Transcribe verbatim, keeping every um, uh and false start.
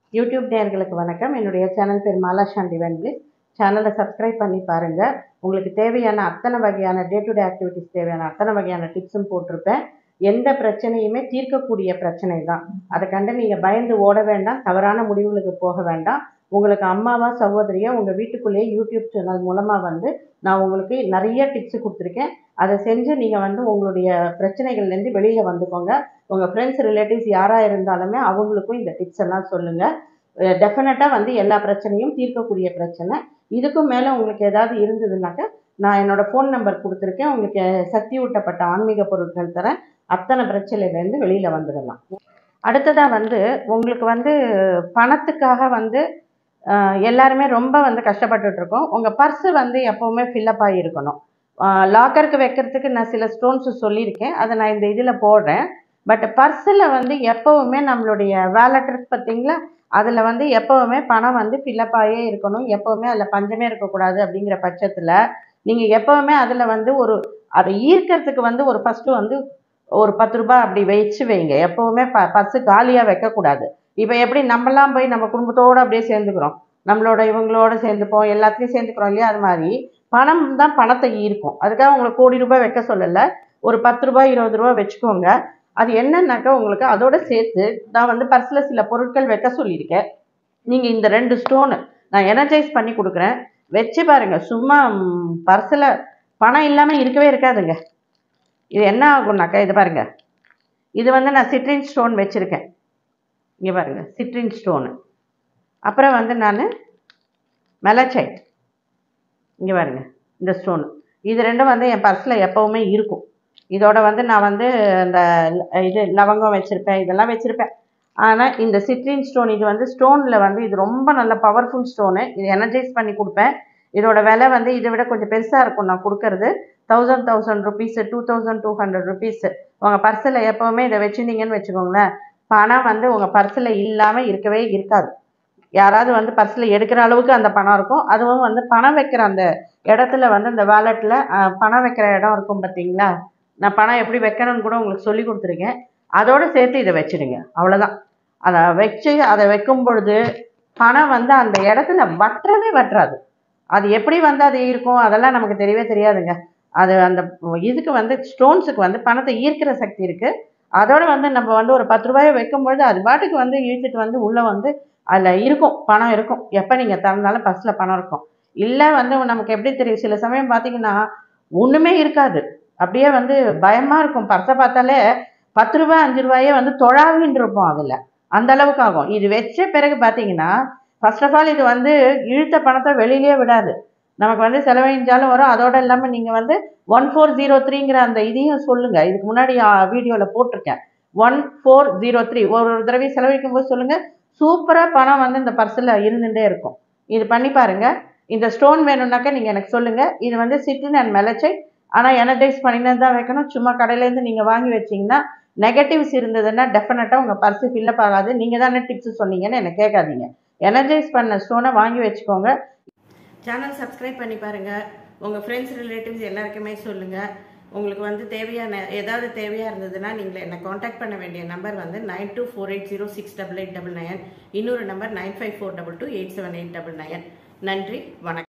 YouTube நேயர்களுக்கு வணக்கம். என்னுடைய சேனல் பேர் MELACHITE BLISS. சேனலை சப்ஸ்கிரைப் பண்ணி பாருங்கள். உங்களுக்கு தேவையான அத்தனை வகையான டே டு டே ஆக்டிவிட்டிஸ் தேவையான அத்தனை வகையான டிப்ஸும் போட்டிருப்பேன். எந்த பிரச்சனையுமே தீர்க்கக்கூடிய பிரச்சனை தான். அதை கண்டு நீங்கள் பயந்து ஓட வேண்டாம், தவறான முடிவுகளுக்கு போக வேண்டாம். உங்களுக்கு அம்மாவா சகோதரியா உங்கள் வீட்டுக்குள்ளேயே யூடியூப் சேனல் மூலமாக வந்து நான் உங்களுக்கு நிறைய டிப்ஸ் கொடுத்துருக்கேன். அதை செஞ்சு நீங்கள் வந்து உங்களுடைய பிரச்சனைகள்லேருந்து வெளியில் வந்துக்கோங்க. உங்கள் ஃப்ரெண்ட்ஸ் ரிலேட்டிவ்ஸ் யாராக இருந்தாலுமே அவங்களுக்கும் இந்த டிப்ஸ் எல்லாம் சொல்லுங்கள். டெஃபினட்டாக வந்து எல்லா பிரச்சனையும் தீர்க்கக்கூடிய பிரச்சனை. இதுக்கும் மேலே உங்களுக்கு ஏதாவது இருந்ததுனாக்கா நான் என்னோடய ஃபோன் நம்பர் கொடுத்துருக்கேன். உங்களுக்கு சக்தி ஊட்டப்பட்ட ஆன்மீக பொருட்கள் தரேன். அத்தனை பிரச்சனையிலேருந்து வெளியில் வந்துடலாம். அடுத்ததாக வந்து உங்களுக்கு வந்து பணத்துக்காக வந்து எல்லாருமே ரொம்ப வந்து கஷ்டப்பட்டுட்ருக்கோம். உங்கள் பர்ஸு வந்து எப்போவுமே ஃபில்லப் ஆகியிருக்கணும். லாக்கருக்கு வைக்கிறதுக்கு நான் சில ஸ்டோன்ஸு சொல்லியிருக்கேன், அதை நான் இந்த இதில் போடுறேன். பட் பர்ஸில் வந்து எப்போவுமே நம்மளுடைய வேலட் இருக்கு பார்த்தீங்களா, அதில் வந்து எப்போவுமே பணம் வந்து ஃபில்லப் ஆகியே இருக்கணும். எப்போவுமே அதில் பஞ்சமே இருக்கக்கூடாது. அப்படிங்கிற பட்சத்தில் நீங்கள் எப்போவுமே அதில் வந்து ஒரு அதை ஈர்க்கிறதுக்கு வந்து ஒரு ஃபஸ்ட்டு வந்து ஒரு பத்து ரூபாய் அப்படி வச்சு வைங்க. எப்போவுமே ப பர்ஸு காலியாக வைக்கக்கூடாது. இப்போ எப்படி நம்மலாம் போய் நம்ம குடும்பத்தோடு அப்படியே சேர்ந்துக்கிறோம், நம்மளோட இவங்களோட சேர்ந்துப்போம், எல்லாத்தையும் சேர்ந்துக்கிறோம் இல்லையா? அது மாதிரி பணம் தான் பணத்தை ஈர்க்கும். அதுக்காக உங்களுக்கு கோடி ரூபாய் வைக்க சொல்லலை. ஒரு பத்து ரூபாய் இருபது ரூபா வச்சுக்கோங்க. அது என்னன்னாக்கா உங்களுக்கு அதோட சேர்த்து நான் வந்து பர்ஸில் சில பொருட்கள் வைக்க சொல்லியிருக்கேன். நீங்கள் இந்த ரெண்டு ஸ்டோனு நான் எனர்ஜைஸ் பண்ணி கொடுக்குறேன், வச்சு பாருங்கள். சும்மா பர்ஸில் பணம் இல்லாமல் இருக்கவே இருக்காதுங்க. இது என்ன ஆகும்னாக்கா, இது பாருங்கள், இது வந்து நான் சிட்ரின் ஸ்டோன் வச்சுருக்கேன். இங்கே பாருங்கள், சிட்ரின் ஸ்டோனு. அப்புறம் வந்து நான் மெலச்சைட், இங்கே பாருங்கள் இந்த ஸ்டோனு. இது ரெண்டும் வந்து என் பர்ஸில் எப்போவுமே இருக்கும். இதோட வந்து நான் வந்து இந்த இது லவங்கம் வச்சுருப்பேன், இதெல்லாம் வச்சுருப்பேன். ஆனால் இந்த சிட்ரின் ஸ்டோன் இது வந்து ஸ்டோனில் வந்து இது ரொம்ப நல்ல பவர்ஃபுல் ஸ்டோனு. இது எனர்ஜைஸ் பண்ணி கொடுப்பேன். இதோட விலை வந்து இதை விட கொஞ்சம் பெருசாக இருக்கும். நான் கொடுக்கறது thousand thousand rupees two thousand two hundred rupees. உங்கள் பர்ஸில் எப்போவுமே இதை வச்சுருந்தீங்கன்னு வச்சுக்கோங்களேன், பணம் வந்து உங்கள் பர்ஸில் இல்லாமல் இருக்கவே இருக்காது. யாராவது வந்து பர்ஸில் எடுக்கிற அளவுக்கு அந்த பணம் இருக்கும். அதுவும் வந்து பணம் வைக்கிற அந்த இடத்துல வந்து அந்த வேலெட்டில் பணம் வைக்கிற இடம் இருக்கும் பார்த்தீங்களா, நான் பணம் எப்படி வைக்கணும்னு கூட உங்களுக்கு சொல்லி கொடுத்துருக்கேன். அதோடு சேர்த்து இதை வச்சுடுங்க, அவ்வளோதான். அதை வச்சு அதை வைக்கும் பொழுது பணம் வந்து அந்த இடத்துல வற்றவே வற்றாது. அது எப்படி வந்து அது இருக்கும் அதெல்லாம் நமக்கு தெரியவே தெரியாதுங்க. அது அந்த இதுக்கு வந்து ஸ்டோன்ஸுக்கு வந்து பணத்தை ஈர்க்கிற சக்தி இருக்குது. அதோடு வந்து நம்ம வந்து ஒரு பத்து ரூபாயை வைக்கும்பொழுது அது பாட்டுக்கு வந்து இழுத்துட்டு வந்து உள்ளே வந்து அதில் இருக்கும், பணம் இருக்கும். எப்போ நீங்கள் திறந்தாலும் பர்ஸில் பணம் இருக்கும். இல்லை வந்து நமக்கு எப்படி தெரியும், சில சமயம் பார்த்தீங்கன்னா ஒன்றுமே இருக்காது, அப்படியே வந்து பயமாக இருக்கும். பர்ஸை பார்த்தாலே பத்து ரூபாய் அஞ்சு ரூபாயே வந்து தொழாவின்னு இருப்போம். அதில் அந்த அளவுக்கு ஆகும். இது வச்ச பிறகு பார்த்தீங்கன்னா ஃபர்ஸ்ட் ஆஃப் ஆல் இது வந்து இழுத்த பணத்தை வெளியிலே விடாது. நமக்கு வந்து செலவழிஞ்சாலும் வரும். அதோடு இல்லாமல் நீங்கள் வந்து ஒன் ஃபோர் ஜீரோ த்ரீங்கிற அந்த இதையும் சொல்லுங்கள். இதுக்கு முன்னாடி வீடியோவில் போட்டிருக்கேன். ஒன் ஃபோர் ஜீரோ த்ரீ ஒரு ஒரு தடவை செலவழிக்கும் போது சொல்லுங்கள். சூப்பராக பணம் வந்து இந்த பர்ஸில் இருந்துகிட்டே இருக்கும். இது பண்ணி பாருங்கள். இந்த ஸ்டோன் வேணும்னாக்கா நீங்கள் எனக்கு சொல்லுங்கள். இது வந்து சிட்ரின் அண்ட் மெலச்சைட். ஆனால் எனர்ஜைஸ் பண்ணினது தான் வைக்கணும். சும்மா கடையிலேருந்து நீங்கள் வாங்கி வச்சிங்கன்னா நெகட்டிவ்ஸ் இருந்ததுன்னா டெஃபினட்டாக உங்கள் பர்ஸு ஃபில்லப் ஆகாது. நீங்கள் தானே டிப்ஸ் சொன்னீங்கன்னு என்னை கேட்காதீங்க. எனர்ஜைஸ் பண்ண ஸ்டோனை வாங்கி வச்சுக்கோங்க. சேனல் சப்ஸ்கிரைப் பண்ணி பாருங்கள். உங்கள் ஃப்ரெண்ட்ஸ் ரிலேட்டிவ்ஸ் எல்லாருக்குமே சொல்லுங்கள். உங்களுக்கு வந்து தேவையான ஏதாவது தேவையாக இருந்ததுன்னா நீங்கள் என்னை காண்டாக்ட் பண்ண வேண்டிய நம்பர் வந்து nine two four eight zero six double eight double nine. இன்னொரு number nine five four double two eight seven eight double nine. நன்றி, வணக்கம்.